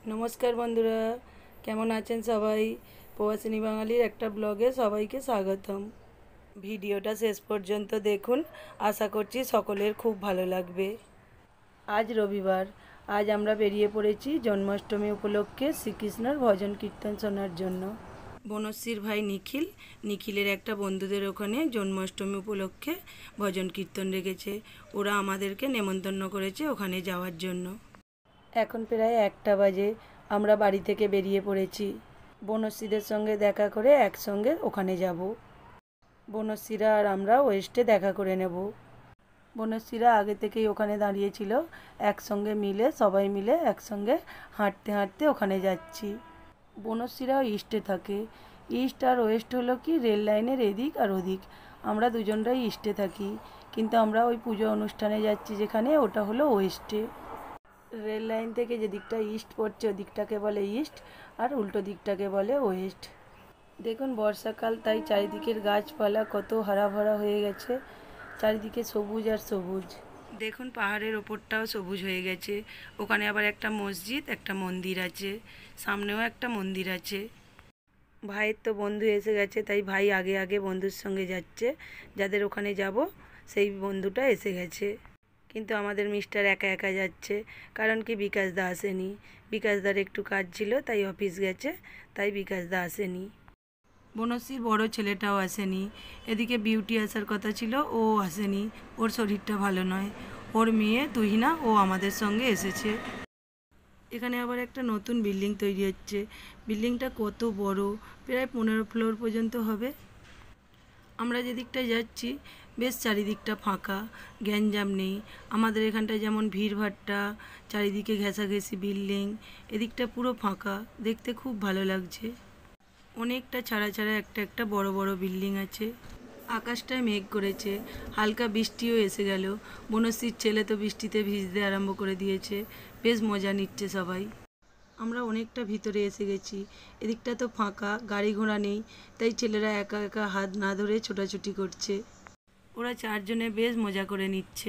नमस्कार बंधुरा केमन आছেন सबाई प्रवासिनी बांगालिर एक ब्लगे सबाइके स्वागतम। भिडियोटा शेष पर्यन्त देखुन, आशा करछि सकलेर खूब भालो लागबे। आज रविवार, आज आमरा बेरिये पड़ेछि जन्माष्टमी उपलक्षे श्रीकृष्णर भजन कीर्तन शोनार जन्य। बनश्रीर भाई निखिल, निखिलेर एकटा बंधुदेर ओखाने जन्माष्टमी उपलक्षे भजन कीर्तन रेखेछे। ओरा आमादेरके नेमन्तन्न करेছে ओखाने जाওয়ার জন্য। এখন প্রায় 1টা বাজে। আমরা বাড়ি থেকে বেরিয়ে পড়েছি। বনশ্রীদের সঙ্গে দেখা করে একসঙ্গে ওখানে যাব। বনশ্রীরা আর আমরা ওয়েস্টে দেখা করে নেব। বনশ্রীরা আগে থেকেই ওখানে দাঁড়িয়েছিল। একসঙ্গে মিলে সবাই মিলে একসঙ্গে হাঁটতে হাঁটতে ওখানে যাচ্ছি। বনশ্রীরাও ইস্টে থাকে। ইস্ট আর ওয়েস্ট হলো কি রেল লাইনের এদিক আর ওদিক। আমরা দুজনরাই ইস্টে থাকি, কিন্তু আমরা ওই পুজো অনুষ্ঠানে যাচ্ছি যেখানে, ওটা হলো ওয়েস্টে। रेल लाइन থেকে যে দিকটা ইস্ট পড়ছে ওদিকটাকে বলে ইস্ট, আর উল্টো দিকটাকে বলে ওয়েস্ট। দেখুন বর্ষাকাল, তাই চারিদিকের গাছপালা কত হারা ভরা হয়ে গেছে, চারিদিকে সবুজ আর সবুজ। দেখুন পাহাড়ের ওপরটাও সবুজ হয়ে গেছে। ওখানে আবার একটা মসজিদ, একটা মন্দির আছে, সামনেও একটা মন্দির আছে। ভাইয়ের তো বন্ধু এসে গেছে, তাই ভাই আগে আগে বন্ধুর সঙ্গে যাচ্ছে। যাদের ওখানে যাব সেই বন্ধুটা এসে গেছে। কিন্তু আমাদের মিস্টার একা একা যাচ্ছে, কারণ কি বিকাশদা আসেনি। বিকাশদার একটু কাজ ছিল, তাই অফিস গেছে, তাই বিকাশদা আসেনি। বনশ্রীর বড় ছেলেটাও আসেনি। এদিকে বিউটি আসার কথা ছিল, ও আসেনি, ওর শরীরটা ভালো নয়। ওর মেয়ে তুহিনা, ও আমাদের সঙ্গে এসেছে। এখানে আবার একটা নতুন বিল্ডিং তৈরি হচ্ছে। বিল্ডিংটা কত বড়, প্রায় 15 ফ্লোর পর্যন্ত হবে। আমরা যেদিকটায় যাচ্ছি বেশ চারিদিকটা ফাঁকা, গ্যাঞ্জাম নেই। আমাদের এখানটায় যেমন ভিড়ভাট্টা, চারিদিকে ঘেঁষাঘেঁষি বিল্ডিং, এদিকটা পুরো ফাঁকা, দেখতে খুব ভালো লাগছে। অনেকটা ছাড়া ছাড়া একটা একটা বড় বড় বিল্ডিং আছে। আকাশটায় মেঘ করেছে, হালকা বৃষ্টিও এসে গেল। বনশ্রীর ছেলে তো বৃষ্টিতে ভিজতে আরম্ভ করে দিয়েছে, বেশ মজা নিচ্ছে সবাই। আমরা অনেকটা ভিতরে এসে গেছি। এদিকটা তো ফাঁকা, গাড়ি ঘোড়া নেই, তাই ছেলেরা একা একা হাত না ধরে ছোটাছুটি করছে। ওরা 4 জনে বেশ মজা করে নিচ্ছে।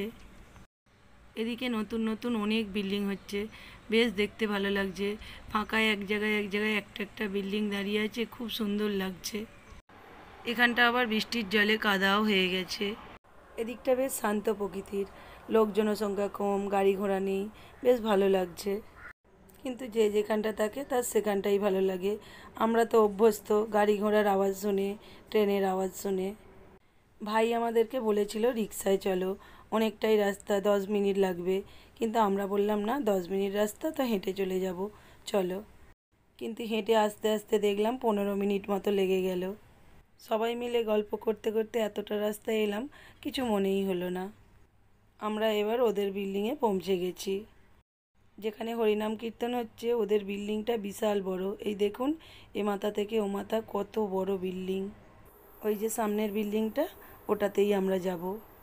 এদিকে নতুন নতুন অনেক বিল্ডিং হচ্ছে, বেশ দেখতে ভালো লাগছে। ফাঁকায় এক জায়গায় একটা একটা বিল্ডিং দাঁড়িয়ে আছে, খুব সুন্দর লাগছে। এখানটা আবার বৃষ্টির জলে কাদাও হয়ে গেছে। এদিকটা বেশ শান্ত প্রকৃতির, লোক জনসংখ্যা কম, গাড়ি ঘোড়া নেই, বেশ ভালো লাগছে। কিন্তু যে যেখানটা থাকে তার সেখানটাই ভালো লাগে। আমরা তো অভ্যস্ত গাড়ি ঘোড়ার আওয়াজ শুনে, ট্রেনের আওয়াজ শুনে। ভাই আমাদেরকে বলেছিল রিক্সায় চলো, অনেকটাই রাস্তা, 10 মিনিট লাগবে। কিন্তু আমরা বললাম না, 10 মিনিট রাস্তা তো হেঁটে চলে যাব, চলো। কিন্তু হেঁটে আস্তে আস্তে দেখলাম 15 মিনিট মতো লেগে গেল। সবাই মিলে গল্প করতে করতে এতটা রাস্তা এলাম, কিছু মনেই হলো না। আমরা এবার ওদের বিল্ডিংয়ে পৌঁছে গেছি। যেখানে হরিনাম কীর্তন হচ্ছে ওদের বিল্ডিংটা বিশাল বড়। এই দেখুন, এ মাথা থেকে ও মাথা কত বড় বিল্ডিং। ওই যে সামনের বিল্ডিংটা, ওটাতেই আমরা যাব।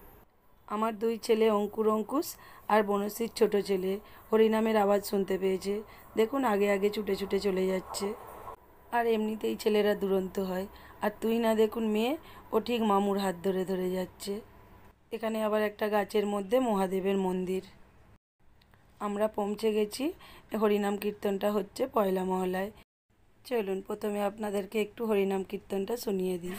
আমার 2 ছেলে অঙ্কুর, অঙ্কুশ আর বনশ্রীর ছোট ছেলে হরিনামের আওয়াজ শুনতে পেয়েছে। দেখুন আগে আগে ছুটে ছুটে চলে যাচ্ছে। আর এমনিতেই ছেলেরা দুরন্ত হয়। আর তুই না, দেখুন মেয়ে, ও ঠিক মামুর হাত ধরে ধরে যাচ্ছে। এখানে আবার একটা গাছের মধ্যে মহাদেবের মন্দির। আমরা পৌঁছে গেছি। হরিনাম কীর্তনটা হচ্ছে পয়লা মহলায়। চলুন প্রথমে আপনাদেরকে একটু হরিনাম কীর্তনটা শুনিয়ে দিই।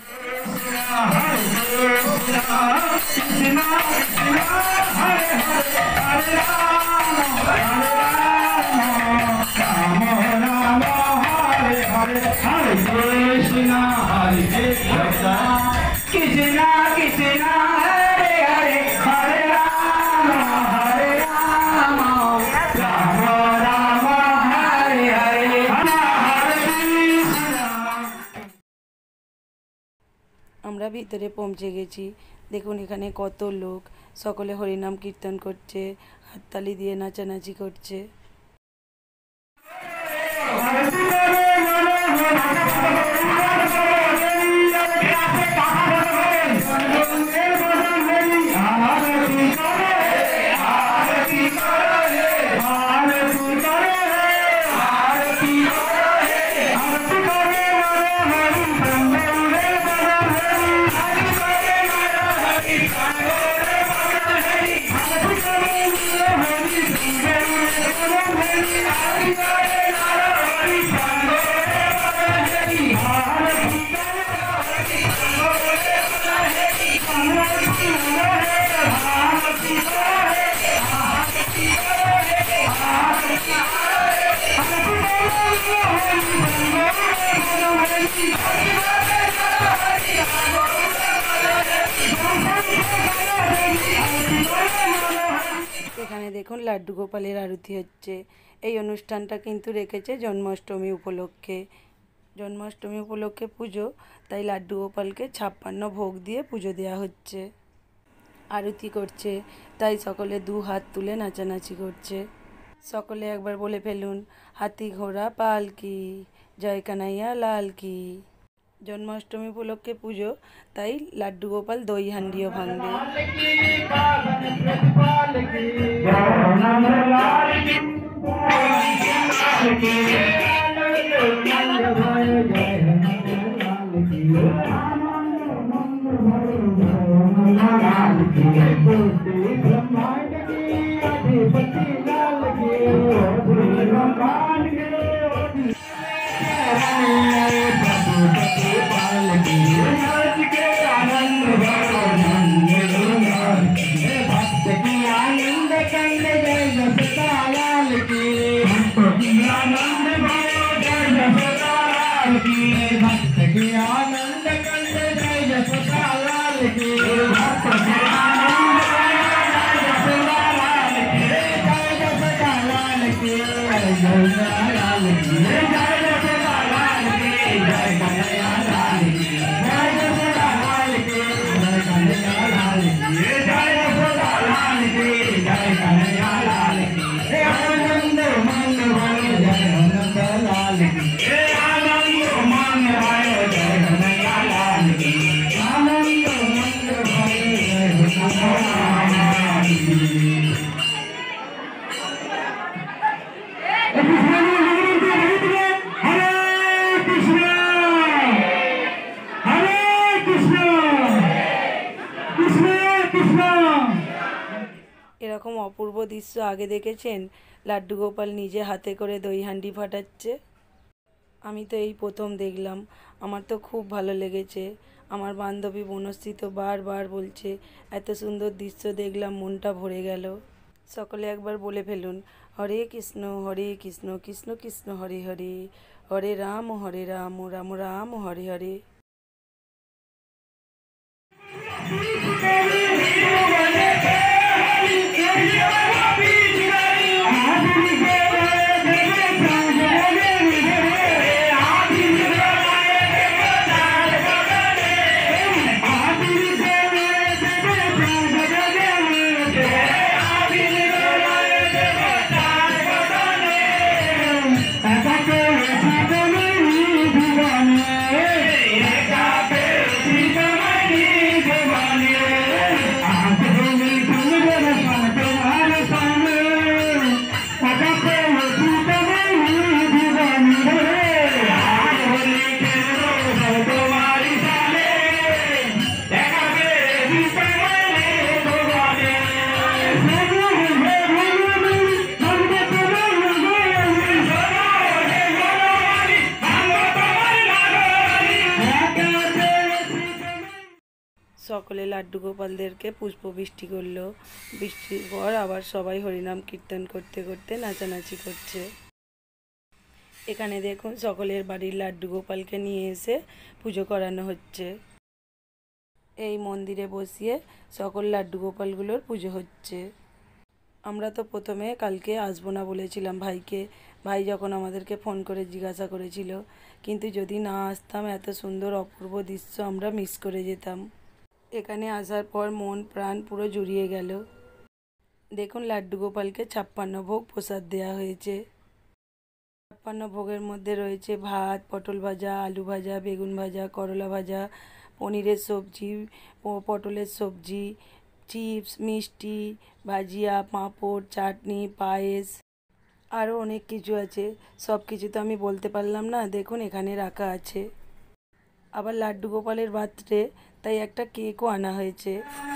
আমরা ভিতরে পৌঁছে গেছি। দেখুন এখানে কত লোক, সকলে হরিনাম কীর্তন করছে, হাততালি দিয়ে নাচানাচি করছে। দেখুন লাড্ডু গোপালের আরতি হচ্ছে। এই অনুষ্ঠানটা কিন্তু রেখেছে জন্মাষ্টমী উপলক্ষে। জন্মাষ্টমী উপলক্ষে পুজো, তাই লাড্ডু গোপালকে 56 ভোগ দিয়ে পুজো দেওয়া হচ্ছে। আরতি করছে, তাই সকলে 2 হাত তুলে নাচানাচি করছে। সকলে একবার বলে ফেলুন, হাতি ঘোড়া পালকি, জয় কানাইয়া লাল কি। জন্মাষ্টমী উপলক্ষে পুজো, তাই লাড্ডু গোপাল দই হান্ডিও ভাঙবে। এরকম অপূর্ব দৃশ্য আগে দেখেছেন? লাড্ডু গোপাল নিজে হাতে করে দই হান্ডি ফাটাচ্ছে। আমি তো এই প্রথম দেখলাম, আমার তো খুব ভালো লেগেছে। আমার বান্ধবী বনশ্রী তো বারবার বলছে, এত সুন্দর দৃশ্য দেখলাম, মনটা ভরে গেল। সকলে একবার বলে ফেলুন, হরে কৃষ্ণ কৃষ্ণ কৃষ্ণ হরে হরে, হরে রাম রাম রাম হরে হরে। সকলে লাড্ডু গোপালদেরকে পুষ্পবৃষ্টি করলো। বৃষ্টির পর আবার সবাই হরিনাম কীর্তন করতে করতে নাচানাচি করছে। এখানে দেখুন সকলের বাড়ির লাড্ডু গোপালকে নিয়ে এসে পুজো করানো হচ্ছে। এই মন্দিরে বসিয়ে সকল লাড্ডু গোপালগুলোর পুজো হচ্ছে। আমরা তো প্রথমে কালকে আসবো না বলেছিলাম ভাইকে। ভাই যখন আমাদেরকে ফোন করে জিজ্ঞাসা করেছিল, কিন্তু যদি না আসতাম এত সুন্দর অপূর্ব দৃশ্য আমরা মিস করে যেতাম। এখানে আসার পর মন প্রাণ পুরো জুড়িয়ে গেল। দেখুন লাড্ডু গোপালকে 56 ভোগ প্রসাদ দেওয়া হয়েছে। 56 ভোগের মধ্যে রয়েছে ভাত, পটল ভাজা, আলু ভাজা, বেগুন ভাজা, করলা ভাজা, পনিরের সবজি, পটলের সবজি, চিপস, মিষ্টি, ভাজিয়া, পাঁপড়, চাটনি, পায়েস, আরও অনেক কিছু আছে। সব কিছু তো আমি বলতে পারলাম না, দেখুন এখানে রাখা আছে। আবার লাড্ডু গোপালের বার্থডে, তাই একটা কেকও আনা হয়েছে।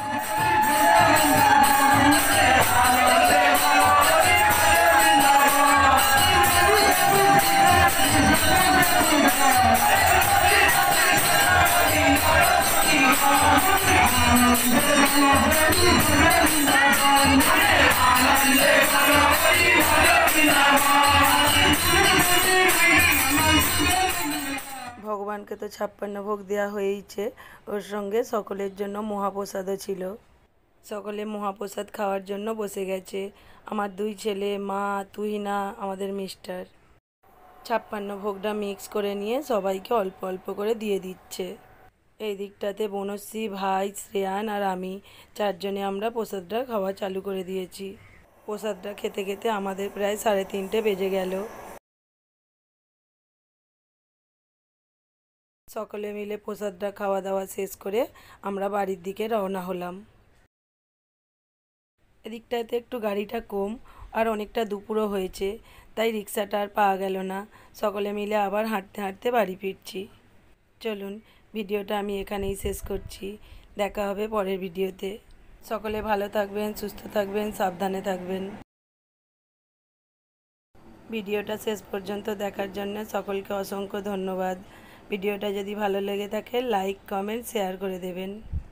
ভগবানকে তো 56 ভোগ দেওয়া হয়েইছে, ওর সঙ্গে সকলের জন্য মহাপ্রসাদও ছিল। সকলে মহাপ্রসাদ খাওয়ার জন্য বসে গেছে। আমার 2 ছেলে, মা, তুহিনা, আমাদের মিস্টার। 56 ভোগটা মিক্স করে নিয়ে সবাইকে অল্প অল্প করে দিয়ে দিচ্ছে। এই দিকটাতে বনশ্রী, ভাই, শ্রেয়ান আর আমি 4 জনে আমরা প্রসাদটা খাওয়া চালু করে দিয়েছি। প্রসাদটা খেতে খেতে আমাদের প্রায় 3:30 বেজে গেল। সকলে মিলে প্রসাদটা খাওয়া দাওয়া শেষ করে আমরা বাড়ির দিকে রওনা হলাম। এদিকটাতে একটু গাড়িটা কম আর অনেকটা দুপুরও হয়েছে, তাই রিক্সাটা আর পাওয়া গেল না। সকলে মিলে আবার হাঁটতে হাঁটতে বাড়ি ফিরছি। চলুন, ভিডিওটা আমি এখানেই শেষ করছি। দেখা হবে পরের ভিডিওতে। সকলে ভালো থাকবেন, সুস্থ থাকবেন, সাবধানে থাকবেন। ভিডিওটা শেষ পর্যন্ত দেখার জন্য সকলকে অসংখ্য ধন্যবাদ। ভিডিওটা যদি ভালো লেগে থাকে লাইক, কমেন্ট, শেয়ার করে দেবেন।